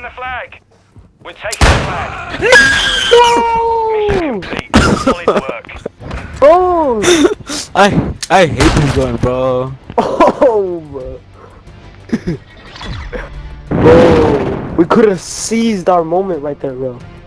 the flag. We're taking the flag. No! Mission complete. Solid work. Oh! I hate this gun, bro. Oh! Bro, we could have seized our moment right there, bro.